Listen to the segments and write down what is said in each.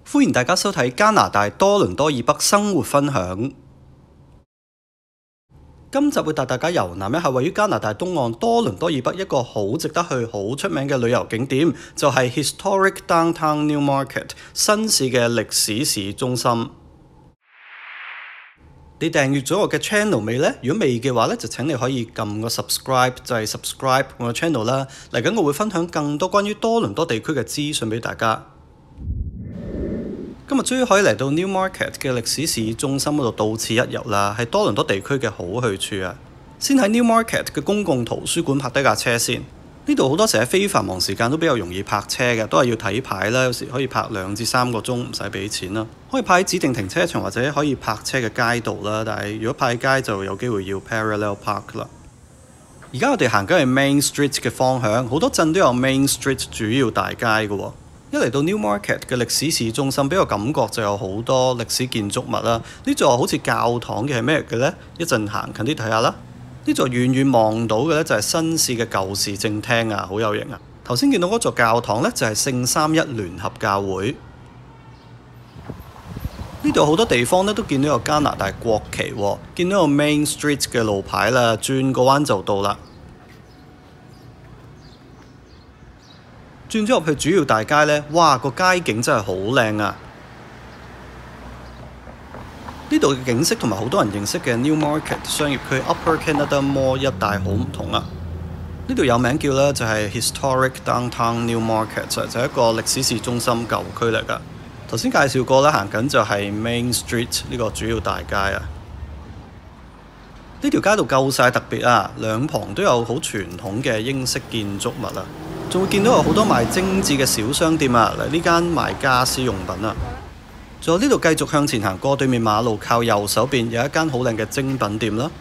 歡迎大家收睇加拿大多倫多以北生活分享。今集會帶大家遊覽一下位於加拿大東岸多倫多以北一個好值得去、好出名嘅旅遊景點，就係 Historic Downtown Newmarket 新市嘅歷史市中心。你訂閱咗我嘅 channel 未呢？如果未嘅話咧，就請你可以撳個 subscribe，就係 subscribe 我嘅 channel 啦。嚟緊我會分享更多關於多倫多地區嘅資訊俾大家。今日終於可以嚟到 Newmarket 嘅歷史市中心嗰度到此一遊啦，係多倫多地區嘅好去處啊！先喺 Newmarket 嘅公共圖書館泊低架車先。呢度好多時喺非繁忙時間都比較容易泊車嘅，都係要睇牌啦。有時可以泊2至3個鐘，唔使俾錢啦。可以泊喺指定停車場或者可以泊車嘅街道啦。但係如果泊喺街就有機會要 parallel park 啦。而家我哋行緊係 Main Street 嘅方向，好多鎮都有 Main Street 主要大街嘅喎。一嚟到 Newmarket 嘅歷史市中心，俾我感覺就有好多歷史建築物啦。呢座好似教堂嘅係咩嘅呢？一陣行近啲睇下啦。呢座遠遠望到嘅呢，就係新市嘅舊市政廳啊，好有型啊！頭先見到嗰座教堂呢，就係聖三一聯合教會。呢度好多地方呢，都見到有加拿大國旗喎，見到有 Main Street 嘅路牌啦，轉個彎就到啦。轉咗入去主要大街呢，哇！個街景真係好靚啊！呢度嘅景色同埋好多人認識嘅 Newmarket 商業區 Upper Canada Mall 一帶好唔同啊！呢度有名叫咧就係 Historic Downtown Newmarket， 就係一個歷史市中心舊區嚟㗎。頭先介紹過啦，行緊就係 Main Street 呢個主要大街啊！呢條街道夠晒特別啊，兩旁都有好傳統嘅英式建築物啊！仲會見到有好多賣精緻嘅小商店啊！嚟呢間賣家私用品啊！仲有呢度繼續向前行過對面馬路，靠右手邊有一間好靚嘅精品店啦。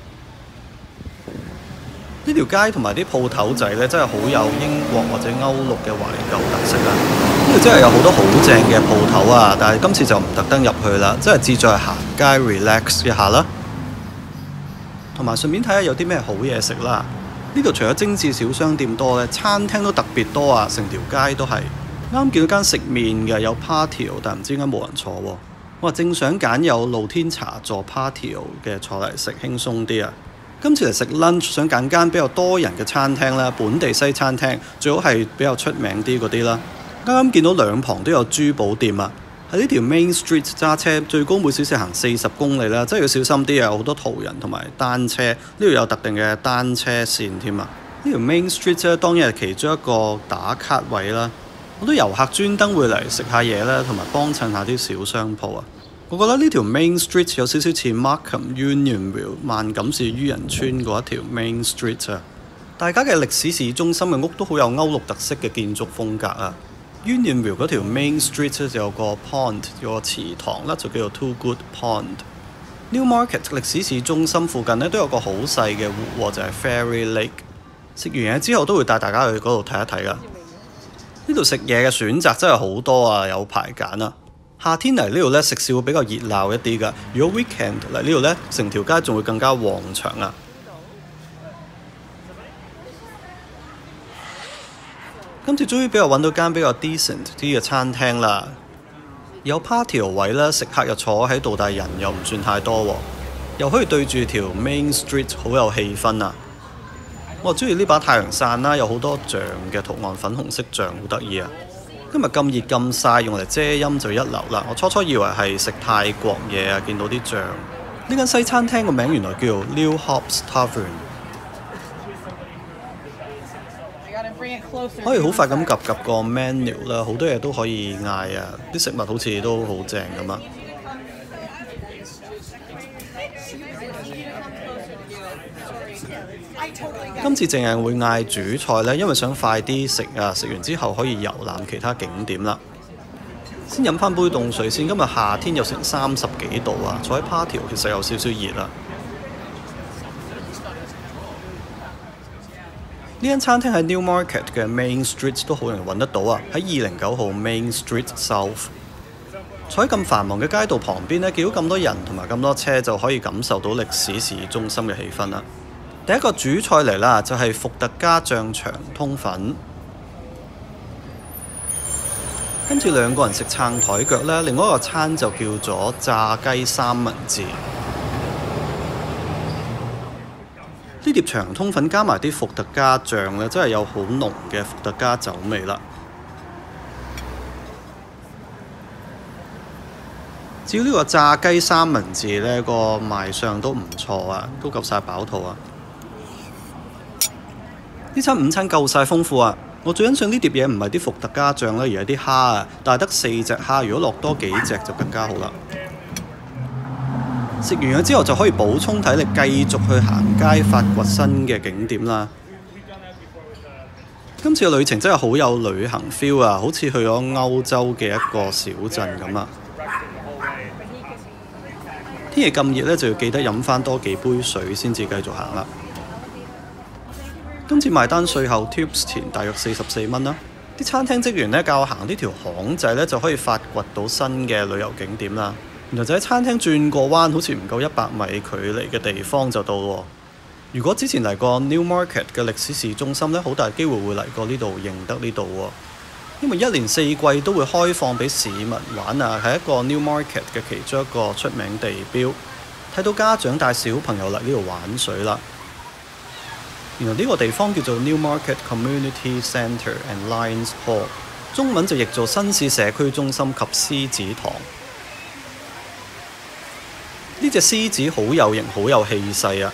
呢條街同埋啲鋪頭仔呢，真係好有英國或者歐陸嘅懷舊特色啊！呢度真係有好多好正嘅鋪頭啊！但係今次就唔特登入去啦，真係志在行街 relax 一下啦，同埋順便睇下有啲咩好嘢食啦。呢度除咗精緻小商店多呢，餐廳都特別多啊！成條街都係。啱見到間食麵嘅有 patio， 但唔知點解冇人坐喎。我話正想揀有露天茶座 patio 嘅坐嚟食，輕鬆啲啊！今次嚟食 lunch， 想揀間比較多人嘅餐廳啦，本地西餐廳，最好係比較出名啲嗰啲啦。啱見到兩旁都有珠寶店啊！喺呢條 Main Street 揸車，最高每小時行40公里啦，真係要小心啲啊！好多途人同埋單車，呢度有特定嘅單車線添啊！呢條 Main Street 咧，當然係其中一個打卡位啦。好多遊客專登會嚟食下嘢啦，同埋幫襯下啲小商鋪啊！我覺得呢條 Main Street 有少少似 Markham Unionville 萬錦市於人村嗰一條 Main Street 啊！大家嘅歷史市中心嘅屋都好有歐陸特色嘅建築風格啊！ Unionville 嗰條 Main Street 就有個 pond， 有個池塘啦，就叫做 Too Good Pond。Newmarket 歷史市中心附近呢，都有個好細嘅湖，就係 Fairy Lake。食完嘢之後都會帶大家去嗰度睇一睇噶。呢度食嘢嘅選擇真係好多啊，有排揀啊！夏天嚟呢度呢，食肆會比較熱鬧一啲㗎。如果 weekend 嚟呢度呢，成條街仲會更加旺場啊！今次終於俾我揾到間比較 decent 啲嘅餐廳啦，有 patio 位啦，食客又坐喺度，但係人又唔算太多喎，又可以對住條 Main Street， 好有氣氛啊！我中意呢把太陽傘啦，有好多象嘅圖案，粉紅色象好得意啊！今日咁熱咁曬，用嚟遮陰就一流啦。我初以為係食泰國嘢啊，見到啲象。呢間西餐廳個名原來叫做 New Hops Tavern， 可以好快咁及個 menu 啦，好多嘢都可以嗌啊！啲食物好似都好正咁啊！今次淨係會嗌主菜呢，因為想快啲食啊！食完之後可以遊覽其他景點啦。先飲翻杯凍水先。今日夏天有成30幾度啊，坐喺 patio 其實有少少熱啊。呢間餐廳喺 Newmarket 嘅 Main Street 都好容易揾得到啊！喺209號 Main Street South。坐喺咁繁忙嘅街道旁邊呢，見到咁多人同埋咁多車，就可以感受到歷史市中心嘅氣氛啦。第一個主菜嚟啦，就係伏特加醬腸通粉。 跟住2個人食撐台腳呢，另外一個餐就叫做炸雞三文治。呢碟長通粉加埋啲伏特加醬呢，真係有好濃嘅伏特加酒味啦。至於呢個炸雞三文治呢，個賣相都唔錯啊，都夠晒飽肚啊！呢餐午餐夠晒豐富啊！我最欣賞呢碟嘢唔係啲伏特加醬啦，而係啲蝦啊，但係得4隻蝦，如果落多幾隻就更加好啦。食完咗之後就可以補充體力，繼續去行街發掘新嘅景點啦。今次嘅旅程真係好有旅行 feel 啊，好似去咗歐洲嘅一個小鎮咁啊！天氣咁熱呢，就要記得飲翻多幾杯水先至繼續行啦。今次埋單稅後 tips 錢大約44蚊啦。啲餐廳職員呢，教我行呢條巷仔呢，就可以發掘到新嘅旅遊景點啦。然後就喺餐廳轉個彎，好似唔夠100米距離嘅地方就到喎。如果之前嚟過 Newmarket 嘅歷史市中心呢，好大機會會嚟過呢度認得呢度喎。因為1年4季都會開放俾市民玩啊，係一個 Newmarket 嘅其中一個出名地標。睇到家長帶小朋友嚟呢度玩水啦。原來呢個地方叫做 Newmarket Community Centre and Lions Hall， 中文就譯做新市社區中心及獅子堂。呢隻獅子好有型，好有氣勢啊！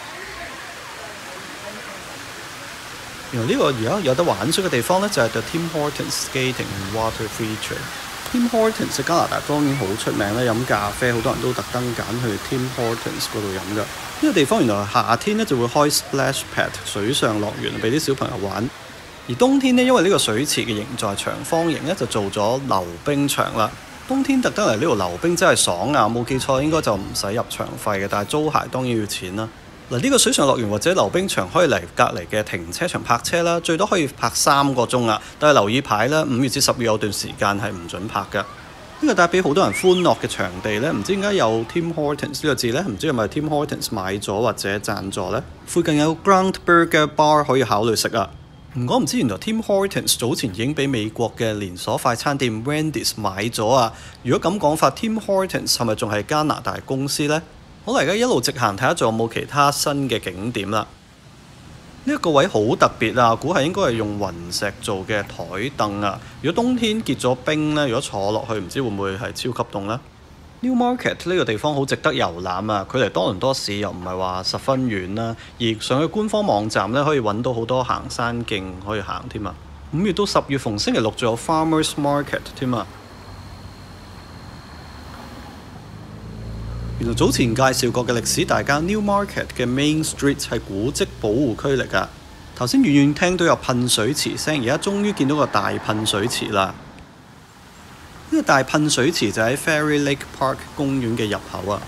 原來呢個而家有得玩水嘅地方呢，就係 The Tim Hortons Skating and Water Feature。Tim Hortons 喺加拿大當然好出名啦，飲咖啡好多人都特登揀去 Tim Hortons 嗰度飲㗎。呢個地方原來夏天呢就會開 Splash Pad 水上樂園俾啲小朋友玩，而冬天呢，因為呢個水池嘅形狀係長方形呢，就做咗溜冰場啦。冬天特登嚟呢度溜冰真係爽啊！冇記錯應該就唔使入場費嘅，但係租鞋當然要錢啦。嗱，呢個水上樂園或者溜冰場可以嚟隔離嘅停車場泊車啦，最多可以泊3個鐘啊。但係留意牌啦，5月至10月有段時間係唔準泊㗎。呢個帶俾好多人歡樂嘅場地呢，唔知點解有 Tim Hortons 呢個字呢？唔知係咪 Tim Hortons 買咗或者贊助呢？附近有 Ground Burger Bar 可以考慮食啊！唔講唔知，原來 Tim Hortons 早前已經俾美國嘅連鎖快餐店 Wendy's 買咗啊！如果咁講法 ，Tim Hortons 係咪仲係加拿大公司呢？好啦，而家一路直行睇下仲有冇其他新嘅景點啦。呢一個位好特別啊，估係應該係用雲石做嘅台凳啊！如果冬天結咗冰呢，如果坐落去唔知會唔會係超級凍呢？Newmarket 呢個地方好值得遊覽啊！距離多倫多市又唔係話十分遠啦，而上去官方網站呢，可以揾到好多行山徑可以行添啊！5月到10月逢星期六仲有 Farmers Market 添啊！原來早前介紹過嘅歷史大街 Newmarket 嘅 Main Street 係古蹟保護區嚟㗎。頭先遠遠聽到有噴水池聲，而家終於見到個大噴水池啦。呢個大噴水池就喺 Fairy Lake Park 公園嘅入口啊！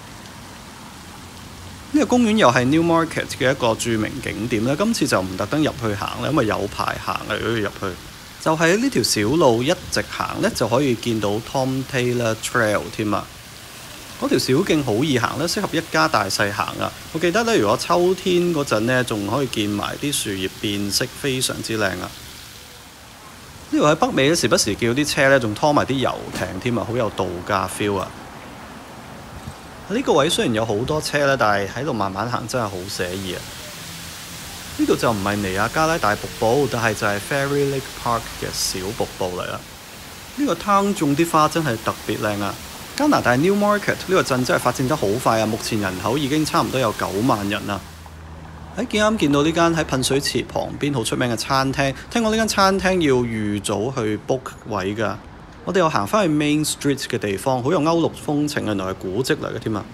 呢個公園又係 Newmarket 嘅一個著名景點咧。今次就唔特登入去行啦，因為有排行啊。如果要入去，就喺呢條小路一直行咧，就可以見到 Tom Taylor Trail 添啊！嗰條小徑好易行咧，適合一家大細行啊！我記得咧，如果秋天嗰陣咧，仲可以見埋啲樹葉變色，非常之靚啊！呢度喺北美咧，時不時叫啲車咧，仲拖埋啲遊艇添啊，好有度假 feel 啊！呢個位雖然有好多車咧，但係喺度慢慢行真係好寫意啊！呢度就唔係尼亞加拉大瀑布，但係就係 Fairy Lake Park 嘅小瀑布嚟啦。呢個灘種啲花真係特別靚啊！加拿大 Newmarket 呢個鎮真係發展得好快啊！目前人口已經差唔多有9萬人啦。啱見到呢間喺噴水池旁邊好出名嘅餐廳，聽講呢間餐廳要預早去 book 位㗎。我哋又行返去 Main Street 嘅地方，好有歐陸風情，原來係古蹟嚟嘅添啊！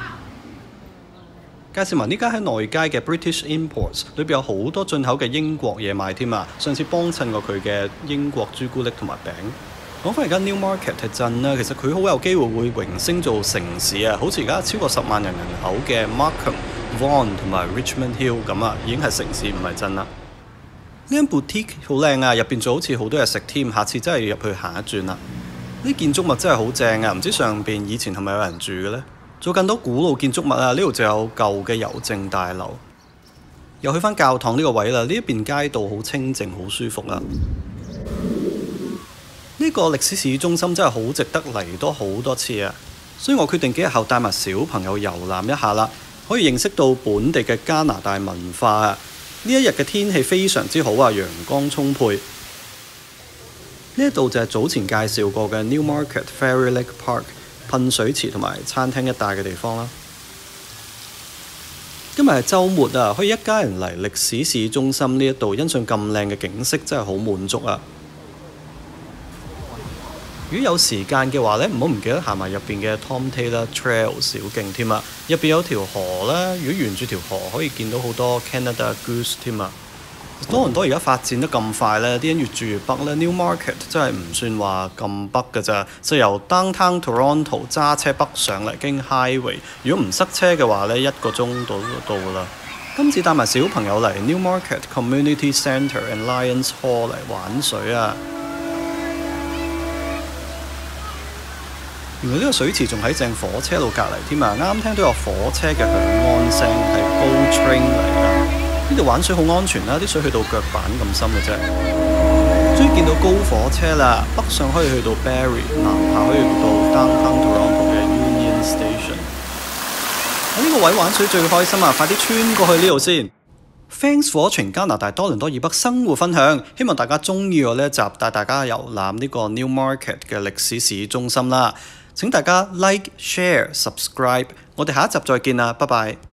介紹埋呢間喺內街嘅 British Imports， 裏邊有好多進口嘅英國嘢賣添啊！上次幫襯過佢嘅英國朱古力同埋餅。講返而家 Newmarket 嘅鎮啦，其實佢好有機會會榮升做城市啊！好似而家超過10萬人口嘅 Markham、Vaughan 同埋 Richmond Hill 咁啊，已經係城市唔係鎮啦。呢間 boutique 好靚啊，入邊仲好似好多嘢食添，下次真係要入去行一轉啦。呢建築物真係好正啊！唔知上邊以前係咪有人住嘅呢？做更多古老建築物啊！呢度就有舊嘅郵政大樓。又去返教堂呢個位啦，呢一邊街道好清靜，好舒服啊！ 呢個歷史市中心真係好值得嚟多好多次啊！所以我決定幾日後帶埋小朋友遊覽一下啦，可以認識到本地嘅加拿大文化啊！呢一日嘅天氣非常之好啊，陽光充沛。呢一度就係早前介紹過嘅 Newmarket Fairy Lake Park 噴水池同埋餐廳一帶嘅地方啦。今日係週末啊，可以一家人嚟歷史市中心呢一度欣賞咁靚嘅景色，真係好滿足啊！如果有時間嘅話咧，唔好唔記得行埋入邊嘅 Tom Taylor Trail 小徑添啊！入邊有條河啦，如果沿住條河可以見到好多 Canada Goose 添啊！多倫多而家發展得咁快咧，啲人越住越北咧 Newmarket 真係唔算話咁北㗎咋，就由 Downtown Toronto 揸車北上嚟經 Highway， 如果唔塞車嘅話咧，1個鐘到啦。今次帶埋小朋友嚟 Newmarket Community Centre and Lions Hall 嚟玩水啊！原來呢個水池仲喺正火車路隔離添啊！啱聽到有火車嘅響安聲，係 GO Train 嚟㗎。呢度玩水好安全啦，啲水去到腳板咁深嘅啫。終於見到高火車啦，北上可以去到 Barrie， 南下可以去到 Downtown Toronto 嘅 Union Station。喺呢個位玩水最開心啊！快啲穿過去呢度先。Thanks for watching 加拿大多倫多以北生活分享，希望大家鍾意我呢一集帶大家遊覽呢個 Newmarket 嘅歷史市中心啦。請大家 like、share、subscribe， 我哋下一集再見啦，拜拜。